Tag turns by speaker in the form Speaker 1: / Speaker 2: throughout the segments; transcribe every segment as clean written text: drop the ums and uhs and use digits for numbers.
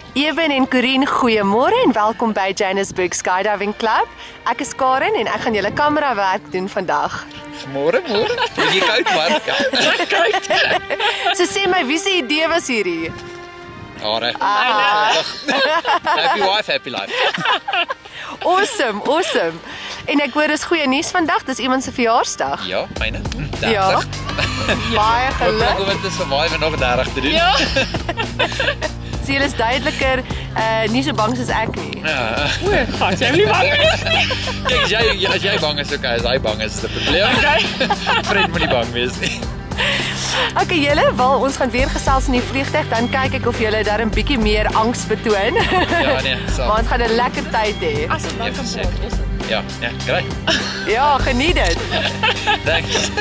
Speaker 1: Eben en Corine, goeiemôre en welkom by Johannesburg Skydiving Club. Ek is Karen en ek gaan julle kamerawerk doen vandag.
Speaker 2: Môre. Jy koud man. Ja. Koud.
Speaker 1: So sê my, wie se idee was hierdie?
Speaker 2: Are. Happy wife, happy life.
Speaker 1: Awesome. En ek hoor dis goeie nuus vandag, dis iemand se verjaarsdag.
Speaker 2: Ja, myne.
Speaker 1: Ja. Baie geluk.
Speaker 2: Ek hoop dit is survive nog 30 te doen.
Speaker 1: Ja. So julle is duideliker nie so bang soos ek nie.
Speaker 2: Ja.
Speaker 3: O, gaan jy nie bang wees nie.
Speaker 2: Kyk, as jy bang is, okay, as hy bang is, dit 'n probleem. Okay. Fred moet nie bang wees nie.
Speaker 1: Okay, julle, wel ons gaan weer gesels in die vliegtuig, dan kyk ek of julle daar 'n bietjie meer angs betoon.
Speaker 2: Ja, nee, so.
Speaker 1: Maar ons gaan 'n lekker tyd hê.
Speaker 3: As dit dan kan praat.
Speaker 2: Ja, great.
Speaker 1: Ja, geniet dit.
Speaker 2: Thanks.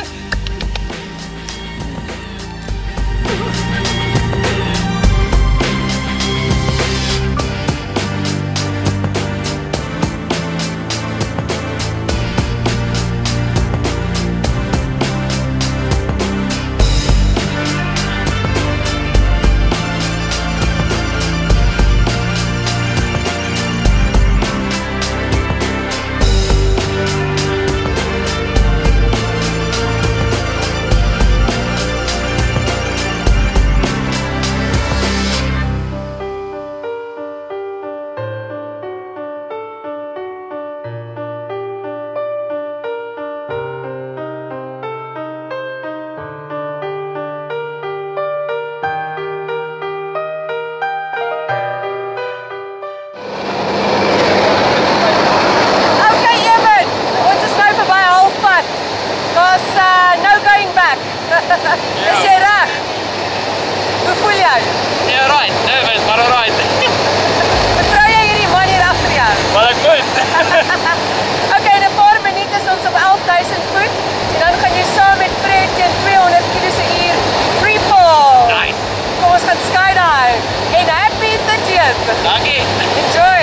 Speaker 1: Is jy reg? Hoe voel jy?
Speaker 2: Ja, right. Nervous, maar alright.
Speaker 1: Vertrou jy hierdie man hier agter jou?
Speaker 2: Wel ek moet.
Speaker 1: Okay, in 'n paar minute is ons op 11,000 voet en dan gaan jy saam met Fred teen 200 km/h free fall.
Speaker 2: Nice.
Speaker 1: Kom ons gaan skydive en happy 30th.
Speaker 2: Dankie.
Speaker 1: Enjoy.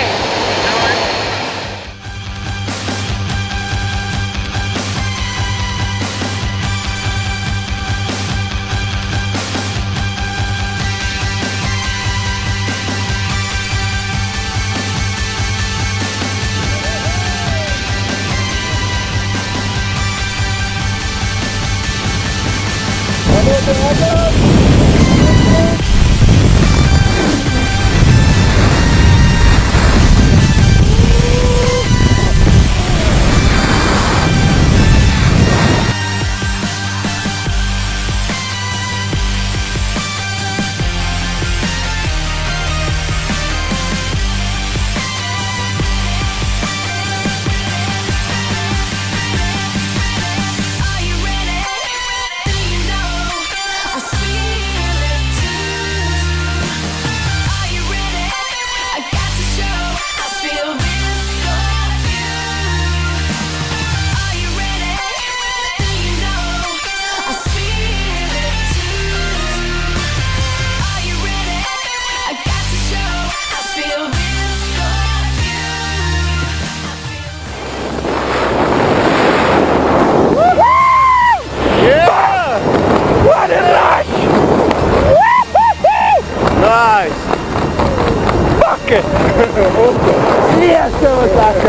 Speaker 4: Yes, dat was lekker.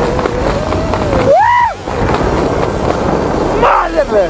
Speaker 4: Malibu.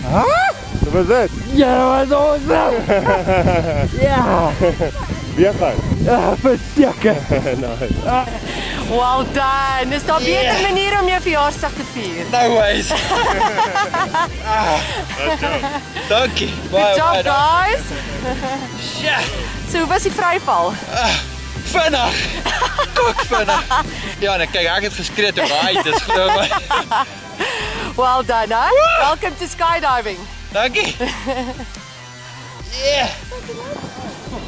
Speaker 4: Wat was dit? Ja, dat was awesome! Ja! Weer gaan? Ja, verseker! Nice.
Speaker 1: Well done. Is daar beter maniere om jou verjaarsdag te vier?
Speaker 2: No ways. Dankie.
Speaker 1: Good job, guys.
Speaker 2: Shit.
Speaker 1: So, hoe was die vryval?
Speaker 2: Vinnig. Kok vinnig. Ja, en kyk, ek het geskree toe hy uit is, glo my.
Speaker 1: Well done, hè? Welcome to skydiving.
Speaker 2: Dankie. Yeah.